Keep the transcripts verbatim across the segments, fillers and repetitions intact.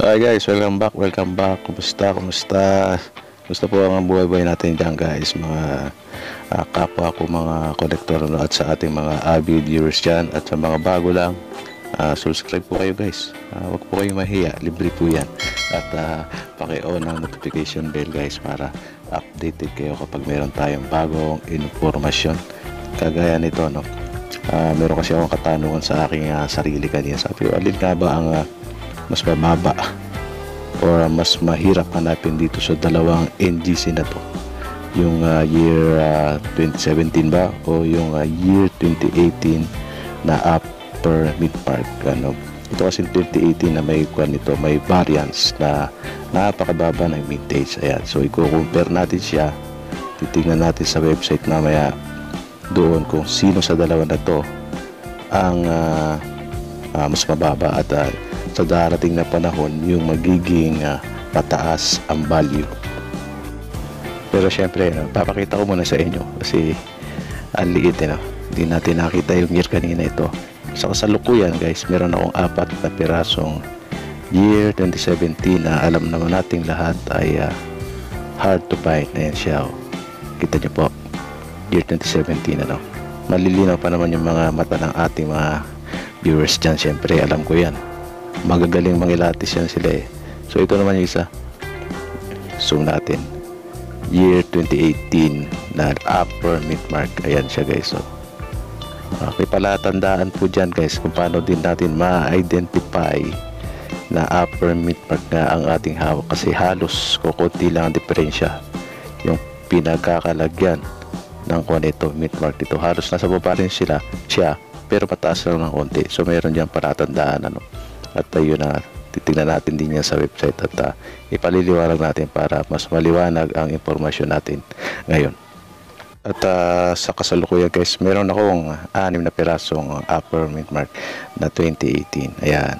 Hi guys, welcome back, welcome back. Kumusta, kumusta? Kumusta po ang buhay-buhay natin dyan guys, mga uh, kapwa ko mga kolektor no, at sa ating mga avid viewers dyan at sa mga bago lang, uh, subscribe po kayo guys. Uh, wag po kayo mahiya, libre po yan. At uh, paki-on ang notification bell guys para updated kayo kapag meron tayong bagong informasyon. Kagaya nito no, uh, meron kasi akong katanungan sa aking uh, sarili kanina. Sabi ko, alin nga ba ang uh, mas mababa or mas mahirap hanapin dito sa dalawang N G C na to, yung uh, year uh, twenty seventeen ba o yung uh, year twenty eighteen na upper mid park. Ano, ito kasi twenty eighteen na may kwan nito, may variance na napakababa ng mintage. Ayan, so i-compare natin siya, titingnan natin sa website mamaya doon kung sino sa dalawa na to ang uh, uh, mas mababa at uh, sa darating na panahon yung magiging uh, pataas ang value. Pero syempre no, papakita ko muna sa inyo kasi ang liit eh, no? Hindi natin nakita yung year kanina ito. Sa kasalukuyan guys, meron akong apat na pirasong year twenty seventeen na alam naman nating lahat ay uh, hard to find. Ayan siya, oh. Kita nyo po, year twenty seventeen ano. Malilinaw pa naman yung mga mata ng ating mga viewers dyan. Syempre alam ko yan, magagaling mangilatis yan sila eh. So ito naman yung isa, zoom natin, year twenty eighteen na upper mid mark. Ayan siya guys. So okay, palatandaan po dyan guys kung paano din natin ma-identify na upper mid mark na ang ating hawak, kasi halos kukunti lang ang diferensya yung pinagkakalagyan ng kung ito mid mark dito. Halos nasa baba rin sila siya pero pataas lang ng konti. So meron dyan palatandaan ano. At ayun na, titignan natin din yan sa website at uh, ipaliliwanag natin para mas maliwanag ang impormasyon natin ngayon. At uh, sa kasalukuyan guys, meron akong anim na pirasong upper mid mark na twenty eighteen. Ayan.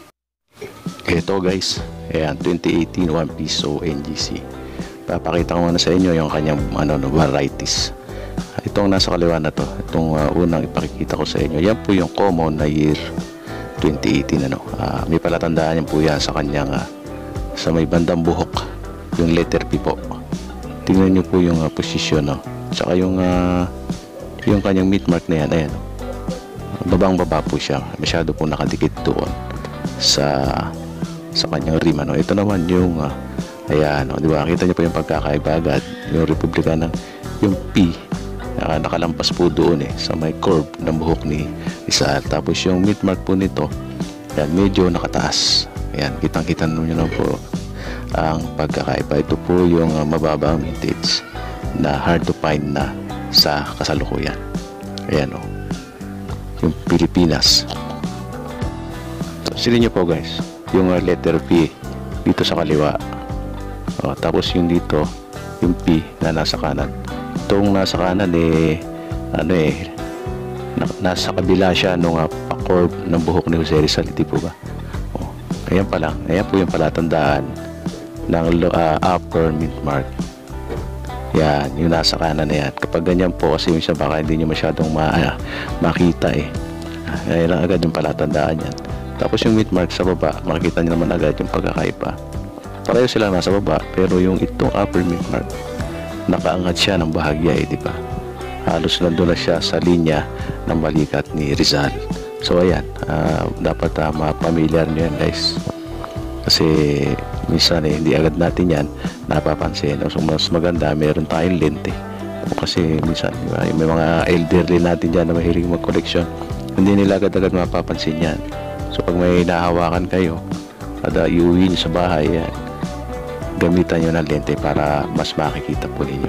Ito guys, ayan, twenty eighteen one piso N G C. Papakita ko muna sa inyo yung kanyang ano, no, varieties. Itong nasa kaliwa na to, itong uh, unang ipakikita ko sa inyo, yan po yung common na year twenty eighteen ano. Uh, may palatandaan yan po yan sa kanyang uh, sa may bandang buhok, yung letter P po. Tingnan nyo po yung uh, position no. Saka yung uh, yung kanyang mid mark na yan, ayan. Babang baba po siya, masyado po nakadikit doon sa sa kanyang rim ano. Ito naman yung uh, ayan, no, di ba? Kita nyo po yung pagkakaiba agad, yung Republika ng yung P uh, nakalampas po doon eh sa may curve ng buhok ni Rizal. Tapos yung mid mark po nito, yan, medyo nakataas. Ayan, kitang kita nyo na po ang pagkakaiba. Ito po yung uh, mababa mintage na hard to find na sa kasalukuyan. Ayan o, oh, yung Pilipinas. So, silin nyo po guys yung uh, letter P dito sa kaliwa, oh, tapos yung dito yung P na nasa kanan. Itong nasa kanan eh ano eh na, nasa kabila siya nung uh, pa-curve ng buhok ni Jose Rizal, di po ba? Oh, ayan pa lang, ayan po yung palatandaan ng uh, upper mid mark. Yan, yung nasa kanan na yan. Kapag ganyan po, kasi yung isa baka hindi nyo masyadong ma uh, makita eh. Ayan lang agad yung palatandaan yan. Tapos yung mid mark sa baba, makikita nyo naman agad yung pagkakaiba. Pareho sila nasa baba, pero yung itong upper mid mark, nakaangat siya ng bahagya eh, di ba? Halos nandun na siya sa linya ng balikat ni Rizal. So ayan, uh, dapat uh, mapamilyar nyo yan guys, kasi minsan eh, hindi agad natin yan napapansin. So mas maganda meron tayong lente, kasi minsan diba, may mga elderly natin dyan na mahilig mag-collection, hindi nila agad-agad mapapansin yan. So pag may nahawakan kayo at uh, iuwi nyo sa bahay, yan, gamitan nyo ng lente para mas makikita po ninyo.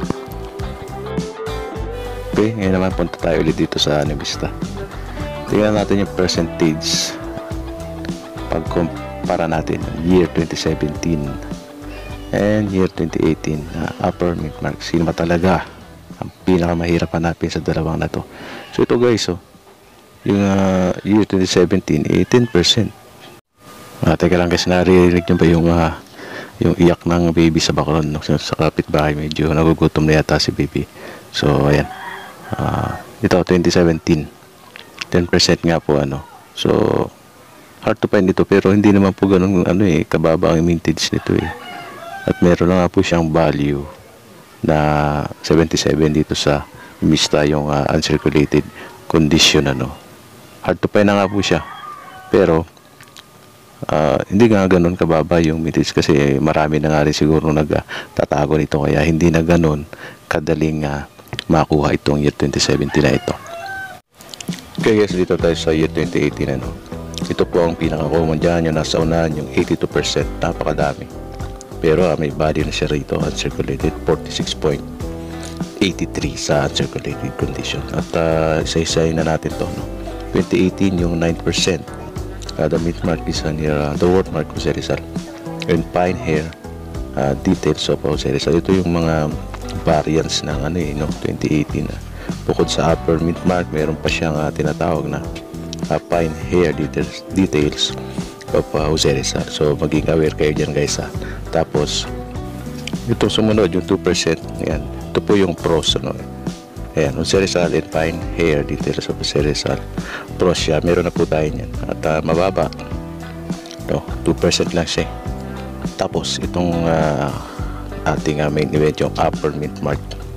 Okay, ngayon naman punta tayo ulit dito sa Nevista. Tingnan natin yung percentage pagkumpara natin year twenty seventeen and year twenty eighteen na uh, upper mid mark. Sino ba talaga ang pinakamahirap hanapin sa dalawang na to? So ito guys, oh, yung uh, year twenty seventeen, eighteen percent. Ah, teka lang guys, naririnig nyo ba yung uh, yung iyak ng baby sa background no? Sa kapitbahay, medyo nagugutom na yata si baby. So ayan, uh, ito twenty seventeen, ten percent nga po ano. So hard to find ito, pero hindi naman po ganun ano eh, kababa ang mintage nito eh. At meron lang nga po siyang value na seventy-seven dito sa Mista, yung uh, uncirculated condition ano. Hard to find na nga po siya. Pero uh, hindi nga ganun kababa yung mintage kasi marami na nga rin siguro nagtatago nito, kaya hindi na ganun kadaling uh, makuha itong year twenty seventeen na ito. Okay guys, dito tayo sa year twenty eighteen ano. Ito po ang pinaka-common dyan, yung nasa unahan, yung eighty-two percent, napakadami. Pero uh, may value na siya rito, uncirculated, forty-six point eight three sa uncirculated condition. At uh, isa-isayin na natin to no? twenty eighteen yung nine percent, uh, the mid mark is uh, near uh, the word mark Jose Rizal, and fine hair uh, details of Jose Rizal. Ito yung mga variants ng ano eh, no? twenty eighteen uh. Bukod sa upper mid mark, meron pa siyang uh, tinatawag na uh, fine hair details, details of uh, Jose Rizal. So maging aware kayo dyan guys ha. Tapos itong sumunod yung two percent, yan, ito po yung pros ano. Ayan, Jose Rizal and fine hair details of Jose Rizal, pros siya, meron na po tayo yan. At uh, mababa no, two percent lang siya. Tapos itong uh, ating uh, main event, yung upper mid mark,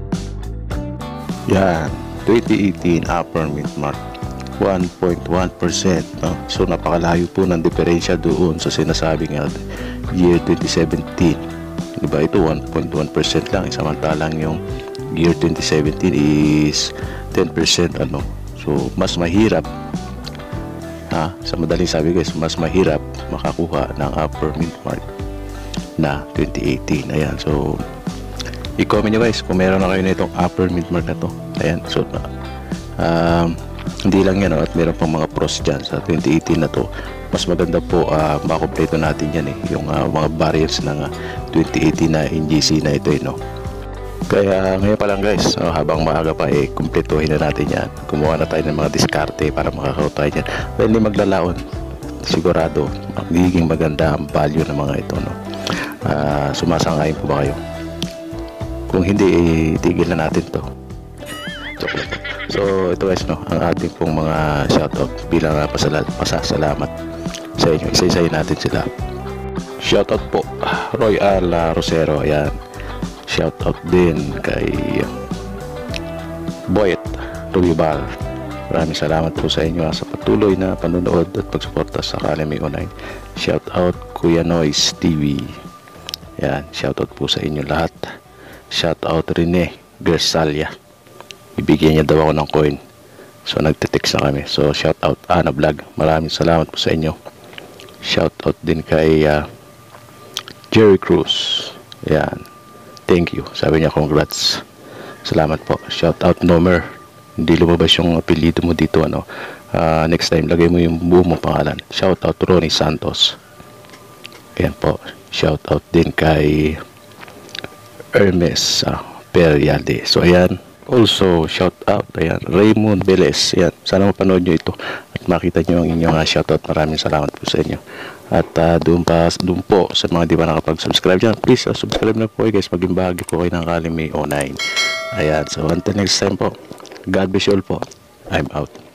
yan, twenty eighteen upper mid mark, one point one percent no? So napakalayo po ng diferensya doon sa sinasabing uh, year twenty seventeen, diba? Ito one point one percent lang, samantalang yung year twenty seventeen is ten percent ano. So mas mahirap ha, sa madaling sabi guys, mas mahirap makakuha ng upper mid mark na twenty eighteen. Ayan, so i-comment nyo guys kung meron na kayo na itong upper mid mark na to. Ayan, so um, hindi lang yan, no? At meron pang mga pros dyan sa twenty eighteen na to. Mas maganda po uh, makompleto natin yan eh, yung uh, mga variants ng uh, twenty eighteen na N G C na ito eh, no? Kaya ngayon pa lang guys, no, habang maaga pa eh, kumpletuhin na natin yan. Kumuha na tayo ng mga diskarte para makakaroon tayo yan. Well, hindi maglalaon, sigurado magiging maganda ang value ng mga ito, no? Uh, sumasang-ayon po ba kayo? Kung hindi, eh, tigil na natin to. So ito guys, no, ang ating pong mga shoutout bilang uh, pasal pasasalamat sa inyo. Isa-isayin natin sila. Shoutout po Roy Al uh, Rosero, ayan. Shoutout din kay Boyet Rubibal. Maraming salamat po sa inyo uh, sa patuloy na panonood at pagsuporta sa Academy Online. Shoutout Kuya Noise T V, ayan. Shoutout po sa inyo lahat. Shoutout Rene Gersalia, ibigyan niya daw ako ng coin, so nagte-text na kami. So shout out Ana Vlog, maraming salamat po sa inyo. Shout out din kay uh, Jerry Cruz, yan, thank you, sabi niya congrats, salamat po. Shout out Nomer, hindi lumabas yung apelyido mo dito ano, uh, next time lagay mo yung buo mo pangalan. Shout out Ronnie Santos, yan po. Shout out din kay Hermes uh, Periade, so ayan. Also, shout out, ayan, Raymond Velez, ayan, sana mapanood nyo ito at makita nyo ang inyong uh, shout out. Maraming salamat po sa inyo. At uh, doon, pa, doon po sa mga di ba nakapag-subscribe dyan, please uh, subscribe na po guys, maging bahagi po kayo ng Academy Online. Ayan, so until next time po, God bless you all po, I'm out.